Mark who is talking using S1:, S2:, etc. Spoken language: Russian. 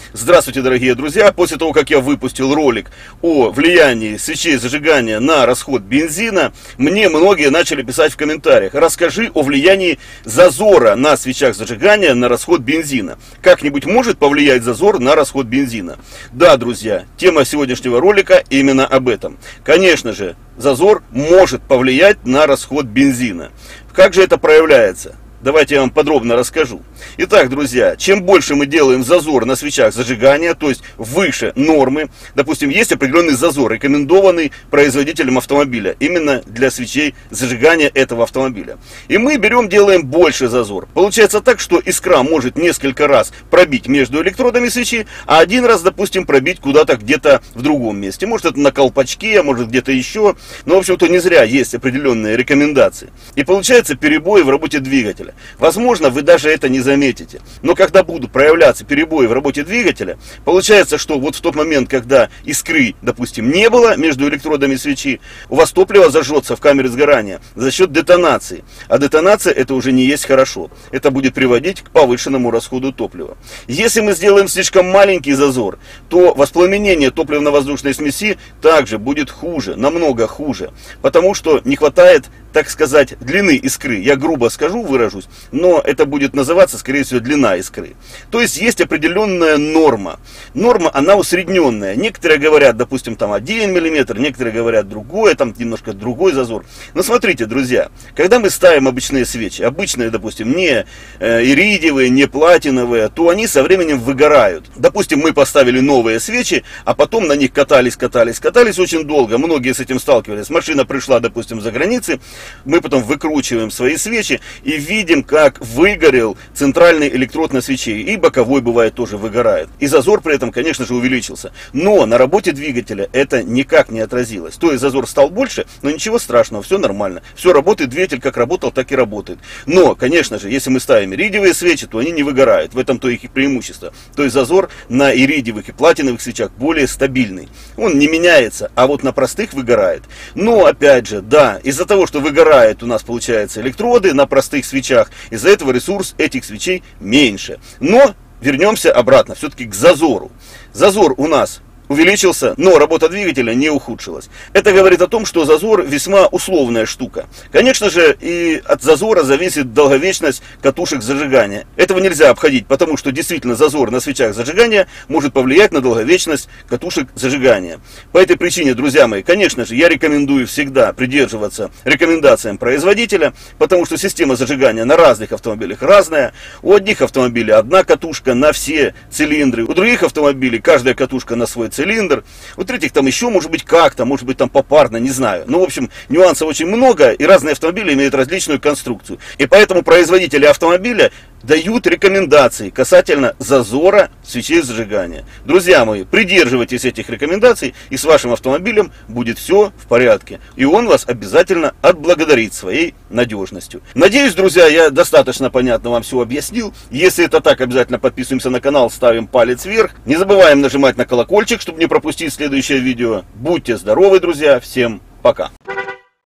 S1: Здравствуйте, дорогие друзья! После того, как я выпустил ролик о влиянии свечей зажигания на расход бензина, мне многие начали писать в комментариях: расскажи о влиянии зазора на свечах зажигания на расход бензина. Как-нибудь может повлиять зазор на расход бензина? Да, друзья, тема сегодняшнего ролика именно об этом. Конечно же, зазор может повлиять на расход бензина. Как же это проявляется? Давайте я вам подробно расскажу. Итак, друзья, чем больше мы делаем зазор на свечах зажигания, то есть выше нормы, допустим, есть определенный зазор, рекомендованный производителем автомобиля, именно для свечей зажигания этого автомобиля. И мы делаем больше зазор. Получается так, что искра может несколько раз пробить между электродами свечи, а один раз, допустим, пробить куда-то где-то в другом месте. Может, это на колпачке, может, где-то еще. Но, в общем-то, не зря есть определенные рекомендации. И получается перебои в работе двигателя. Возможно, вы даже это не заметите. Но когда будут проявляться перебои в работе двигателя, получается, что вот в тот момент, когда искры, допустим, не было между электродами свечи, у вас топливо зажжется в камере сгорания за счет детонации. А детонация — это уже не есть хорошо. Это будет приводить к повышенному расходу топлива. Если мы сделаем слишком маленький зазор, то воспламенение топливно-воздушной смеси также будет хуже, намного хуже. Потому что не хватает, так сказать, длины искры. Я грубо выражусь, но это будет называться, скорее всего, длина искры. То есть есть определенная норма. Норма, она усредненная. Некоторые говорят, допустим, там 1 мм, некоторые говорят другое, там немножко другой зазор. Но смотрите, друзья, когда мы ставим обычные свечи, обычные, допустим, не иридиевые, не платиновые, то они со временем выгорают. Допустим, мы поставили новые свечи, а потом на них катались очень долго. Многие с этим сталкивались. Машина пришла, допустим, за границей, мы потом выкручиваем свои свечи и видим, как выгорел центральный электрод на свече. И боковой, бывает, тоже выгорает. И зазор при этом, конечно же, увеличился. Но на работе двигателя это никак не отразилось. То есть зазор стал больше, но ничего страшного, все нормально. Все работает, двигатель как работал, так и работает. Но, конечно же, если мы ставим иридиевые свечи, то они не выгорают. В этом то их преимущество. То есть зазор на иридиевых и платиновых свечах более стабильный. Он не меняется, а вот на простых выгорает. Но, опять же, да, из-за того, что выгорает у нас, получается, электроды на простых свечах, из-за этого ресурс этих свечей меньше. Но вернемся обратно все-таки к зазору. Зазор у нас увеличился, но работа двигателя не ухудшилась. Это говорит о том, что зазор весьма условная штука. Конечно же, и от зазора зависит долговечность катушек зажигания. Этого нельзя обходить, потому что действительно зазор на свечах зажигания может повлиять на долговечность катушек зажигания. По этой причине, друзья мои, конечно же, я рекомендую всегда придерживаться рекомендациям производителя, потому что система зажигания на разных автомобилях разная. У одних автомобилей одна катушка на все цилиндры, у других автомобилей каждая катушка на свой цилиндр, у третьих там еще может быть как-то, может быть там попарно, не знаю. Ну, в общем, нюансов очень много, и разные автомобили имеют различную конструкцию. И поэтому производители автомобиля дают рекомендации касательно зазора свечей зажигания. Друзья мои, придерживайтесь этих рекомендаций, и с вашим автомобилем будет все в порядке. И он вас обязательно отблагодарит своей надежностью. Надеюсь, друзья, я достаточно понятно вам все объяснил. Если это так, обязательно подписываемся на канал, ставим палец вверх. Не забываем нажимать на колокольчик, чтобы не пропустить следующее видео. Будьте здоровы, друзья. Всем пока.